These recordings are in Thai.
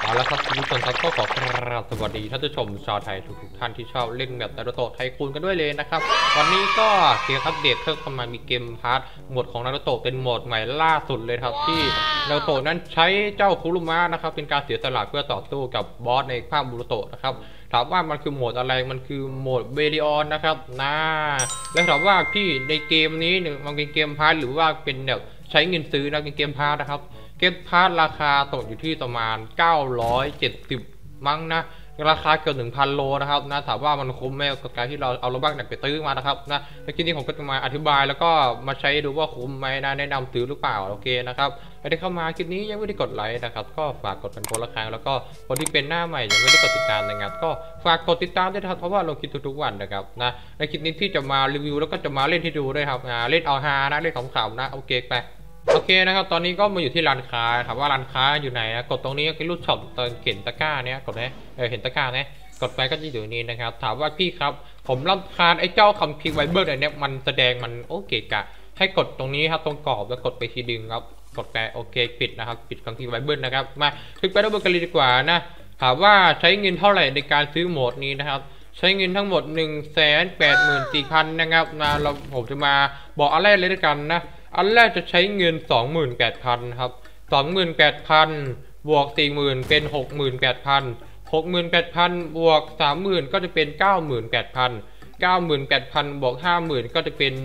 เอาละครับคุณผู้ชมครับก็ขอกราบสวัสดีท่านผู้ชมชาวไทยทุกท่านที่ชอบเล่นแบบนารูโตะไทคูนกันด้วยเลยนะครับวันนี้ก็เกมอัปเดตเพิ่มเข้ามามีเกมพาร์ทโหมดของนารูโตะเป็นโหมดใหม่ล่าสุดเลยครับที่นารูโตะนั้นใช้เจ้าคุรุมะนะครับเป็นการเสียสละเพื่อต่อสู้กับบอสในภาคบูรุโตะนะครับถามว่ามันคือโหมดอะไรมันคือโหมดเบริออนนะครับและถามว่าพี่ในเกมนี้เนี่ยมันเป็นเกมพาร์ทหรือว่าเป็นแบบใช้เงินซื้อนะเป็นเกมพาร์ทนะครับเกมพาร์ทราคาตกอยู่ที่ประมาณ970มั้งนะราคาเกือบ 1,000 โลนะครับนะถามว่ามันคุ้มไหมกับการที่เราเอาโลบัคไปตื้อมานะครับนะในคลิปนี้ผมก็จะมาอธิบายแล้วก็มาใช้ดูว่าคุ้มไหมนะแนะนำซื้อหรือเปล่าโอเคนะครับใครที่เข้ามาคลิปนี้ยังไม่ได้กดไลค์นะครับก็ฝากกดเป็นคนละครั้งแล้วก็คนที่เป็นหน้าใหม่ยังไม่ได้กดติดตามนะครับก็ฝากกดติดตามด้วยครับเพราะว่าลงคลิปทุกๆวันนะครับนะในคลิปนี้พี่จะมารีวิวแล้วก็จะมาเล่นให้ดูด้วยครับเล่นเอาฮานะเล่นขำๆนะโอเคไปโอเคนะครับตอนนี้ก็มาอยู่ที่ร้านค้าครับว่าร้านค้าอยู่ไหนนะกดตรงนี้ก็คือรูปช็อปตอนเข็นตะกร้าเนี้ยกดไหมเห็นตะกร้าไหมกดไปก็จะอยู่นี้นะครับถามว่าพี่ครับผมรำคาญไอ้เจ้าคัมภีร์ไวเบิลอันนี้มันแสดงมันโอเคกะให้กดตรงนี้ครับตรงกรอบแล้วกดไปทีดึงครับกดไปโอเคปิดนะครับปิดคัมภีร์ไวเบิลนะครับมาคลิกไปดูกันเลยดีกว่านะถามว่าใช้เงินเท่าไหร่ในการซื้อโหมดนี้นะครับใช้เงินทั้งหมด 184,000 นะครับผมจะมาบอกอะไรเลยด้วยกันนะอันแรกจะใช้เงิน 28,000 ครับ 28,000 บวก 40,000 เป็น 68,000 68,000 บวก 30,000 ก็จะเป็น 98,000 98,000 บวก 50,000 ก็จะเป็น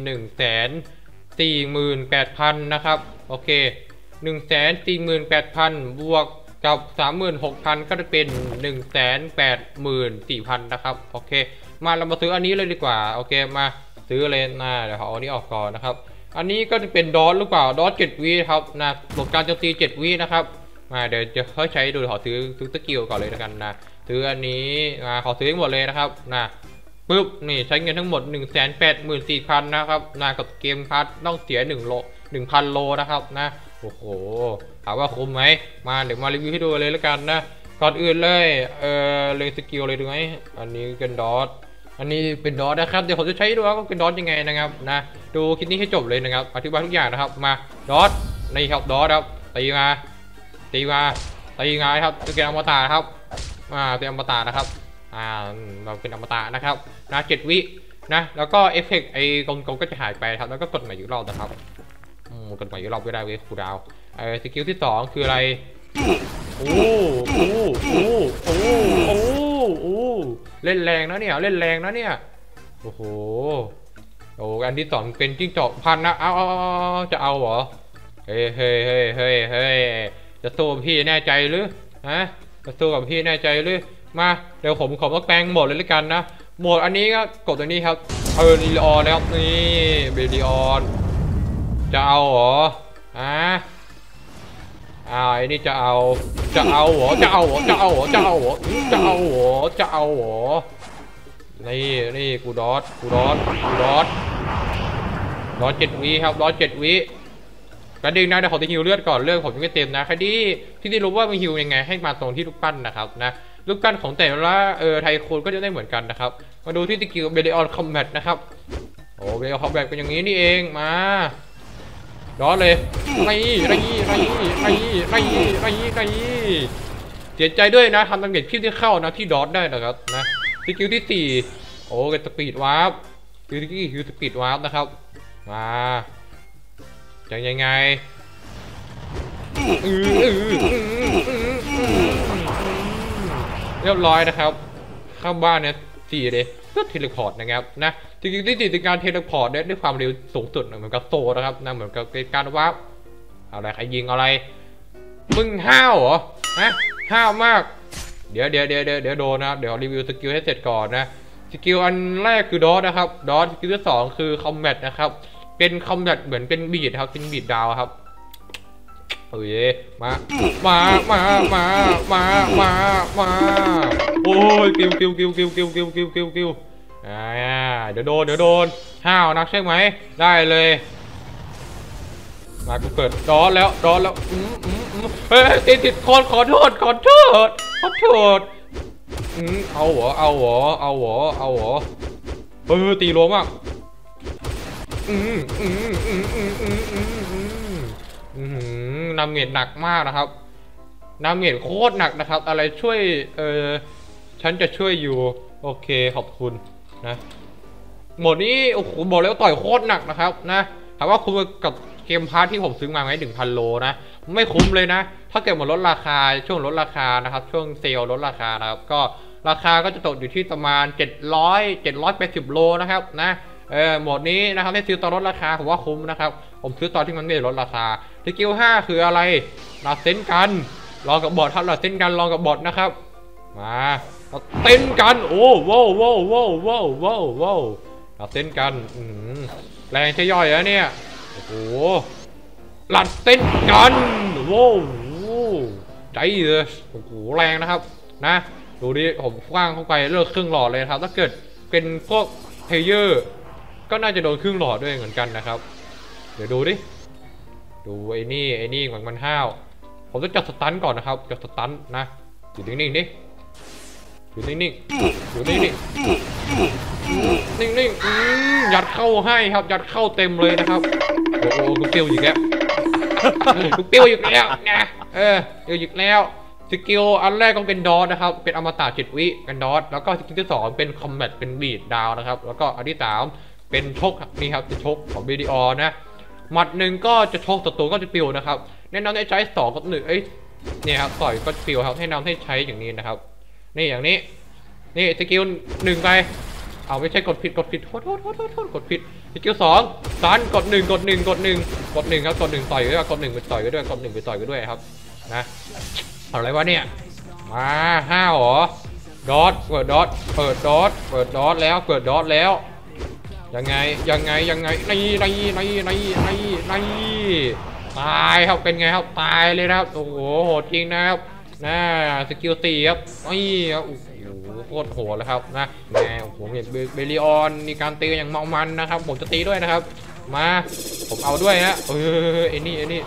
148,000 นะครับโอเค 148,000 บวกกับ 36,000 ก็จะเป็น 184,000 นะครับโอเคมาเรามาซื้ออันนี้เลยดีกว่าโอเคมาซื้อเลยนะเดี๋ยวเอาอันนี้ออกก่อนนะครับอันนี้ก็จะเป็นดอทหรือเปล่าดอท7 วิครับนะหลบการโจมตี7 วินะครับมาเดี๋ยวจะค่อยใช้ดูขอซื้อสกิลก่อนเลยแล้วกันนะซื้ออันนี้ขอซื้อทั้งหมดเลยนะครับนะปึ๊บนี่ใช้เงินทั้งหมด 184,000 นะครับนะกับเกมพาร์ทต้องเสีย1,000 โลนะครับนะโอ้โหถามว่าคุ้มไหมมาเดี๋ยวมารีวิวให้ดูเลยแล้วกันนะก่อนอื่นเลยเล็งสกิลเลยดูไหมอันนี้เป็นดอทอันนี้เป็นดอทนะครับเดี๋ยวผมจะใช้ดูว่าเป็นดอทยังไงนะครับนะดูคลิปนี้ให้จบเลยนะครับอธิบายทุกอย่างนะครับมาดอทในครับดอทครับตีมาครับตัวเกมอมตะครับตัวอมตะนะครับเราเป็นอมตะนะครับนะ7 วินะแล้วก็เอฟเฟกต์ไอ้กลมๆก็จะหายไปครับแล้วก็กดใหม่อีกรอบนะครับกดใหม่อีกรอบไม่ได้เว้ยคูลดาวน์สกิลที่2คืออะไรโอ้เล่นแรงนะเนี่ยโอ้โหอันที่2เป็นจิ้งจอกพันนะเอาจะเอาเหรอเฮ้ยจะสู้กับพี่แน่ใจหรือฮะจะสู้กับพี่แน่ใจหรือมาเดี๋ยวผมขอมาแปลงโหมดเลยแล้วกันนะโหมดอันนี้ก็กดตัวนี้ครับเบริออนนะครับนี่เบริออนจะเอาเหรอไอ้นี่จะเอาเหรอนี่กูดอท7 วิครับดอท7 วิกระดิ่งนะเดี๋ยวขอจะฮิวเลือดก่อนเลือดผมยังไม่เต็มนะใครที่ได้รู้ว่ามันฮิวยังไงให้มาตรงที่ลูกปั้นนะครับนะลูกปั้นของแต่ละไทโคนก็จะได้เหมือนกันนะครับมาดูที่สกิลเบริออนคอมแบทนะครับโอ้เบริออนคอมแบทเป็นอย่างนี้นี่เองมาดอทเลยไรเสียใจด้วยนะทำตำแหน่งคลิปที่เข้านะที่ดอทได้นะครับนะสกิลที่4โอ้เป็นสปีดวาร์ปคือสปีดวาร์ปนะครับมายังไงเรียบร้อยนะครับเข้าบ้านเนี่ย4เลยก็เทเลพอร์ตนะครับนะจริงๆที่4เป็นการเทเลพอร์ตด้วยความเร็วสูงสุดเหมือนกับโซนะครับนะเหมือนกับการวาร์ปอะไรใครยิงอะไรมึงห้าวเหรอนะห้าวมากเดี๋ยวโดนนะเดี๋ยวรีวิวสกิลให้เสร็จก่อนนะสกิลอันแรกคือดอทนะครับดอทสกิลที่2คือคอมแบทนะครับเป็นคอมแบทเหมือนเป็นบีดครับเป็นบีดดาวครับโอ้ยมาโอ้ยกิวเดี๋ยวโดนห้าวนักใช่ไหมได้เลยมากูเกิดดอทแล้วเฮ้ยติดขอโทษเอาเหรอตีรัวมากนำเงินหนักมากนะครับดาเมจโคตรหนักนะครับอะไรช่วยฉันจะช่วยอยู่โอเคขอบคุณนะโหมดนี้โอ้โหบอกแล้วต่อยโคตรหนักนะครับนะถามว่าคุ้มกับเกมพาร์ทที่ผมซื้อมาไหม1,000 โลนะไม่คุ้มเลยนะถ้าเกิดหมดลดราคาช่วงลดราคานะครับช่วงเซลล์ลดราคานะครับก็ราคาก็จะตกอยู่ที่ประมาณ780 โลนะครับนะโหมดนี้นะครับที่ซื้อตอนลดราคาผมว่าคุ้มนะครับผมซื้อตอนที่มันไม่ได้ลดราคาสกิล5คืออะไรลาเซนกันลองกับบอทครับลาเซนกันลองกับบอทนะครับมาเต้นกันโอ้ว้าวว้าวว้าวว้าวว้าวว้าวลาเซนกันแรงใช่ย่อยแล้วเนี่ยโอ้โหลัดเต้นกันว้าวใจเลยโอ้โหแรงนะครับนะดูดิผมคว้างเข้าไปเลิกครึ่งหลอดเลยครับถ้าเกิดเป็นพวกเพลเยอร์ก็น่าจะโดนครึ่งหลอดด้วยเหมือนกันนะครับเดี๋ยวดูดิดูไอ้นี่มันห้าวผมต้องจัดสตันก่อนนะครับจัดสตันนะอยู่นิ่งๆดิอยู่นิ่งๆอยู่นิ่งๆนิ่งๆยัดเข้าให้ครับยัดเข้าเต็มเลยนะครับโอ้โหกูเปรี้ยวอยู่แล้วกูเปรี้ยวอยู่แล้วนะเปรี้ยวอยู่แล้วสกิลอันแรกก็เป็นดอทนะครับเป็นอมตะ7 วิเป็นดอทแล้วก็สกิลที่2เป็นคอมแบทเป็นบีดดาวนะครับแล้วก็อันที่3เป็นชกนี่ครับจะชกของบีดีออนะหมัดหนึ่งก็จะชกศัตรูก็จะปิวนะครับแนะนำให้ใช้2 กับ 1เนี่ยครับต่อยก็ปิวครับให้นำให้ใช้อย่างนี้นะครับนี่อย่างนี้นี่สกิล1ไปเอาไม่ใช่กดผิดโทษกดผิดสกิล2ซันกด1ครับกด1ต่อยด้วยกด1ไปต่อยด้วยกด1ไปต่อยด้วยครับนะอะไรวะเนี่ยมา5หรอดอทเปิดดอทแล้วเปิดดอทแล้วยังไงนี่ตายครับเป็นไงครับตายเลยนะครับโอ้โหโหดจริงนะครับนะสกิล4ครับนี่ครับโอ้โหโคตรโหดเลยครับนะแง่โอ้โหเนี่ยเบลิออนมีการตีอย่างเมามันนะครับผมจะตีด้วยนะครับมาผมเอาด้วยนะไอ้นี่นี่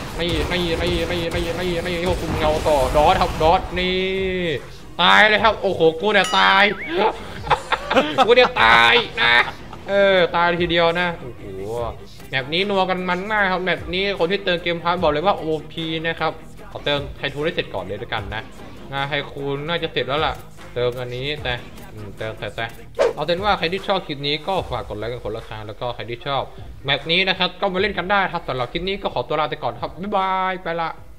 ควบคุมเงาต่อดอทครับดอทนี่ตายเลยครับโอ้โหกูเนี่ยตายตายนะตายทีเดียวนะโอ้โหแบบนี้นัวกันมันมากครับแบบนี้คนที่เติมเกมพาร์ทบอกเลยว่า OP นะครับขอเติมไททูได้เสร็จก่อนเลยด้วยกันนะงานไทคูนน่าจะเสร็จแล้วล่ะเติมอันนี้แต่เติมแต่เอาเป็นว่าใครที่ชอบคลิปนี้ก็ฝากกดไลค์กันคนละครั้งแล้วก็ใครที่ชอบแบบนี้นะครับก็มาเล่นกันได้ครับสำหรับคลิปนี้ก็ขอตัวลาไปก่อนครับบ๊ายบายไปละ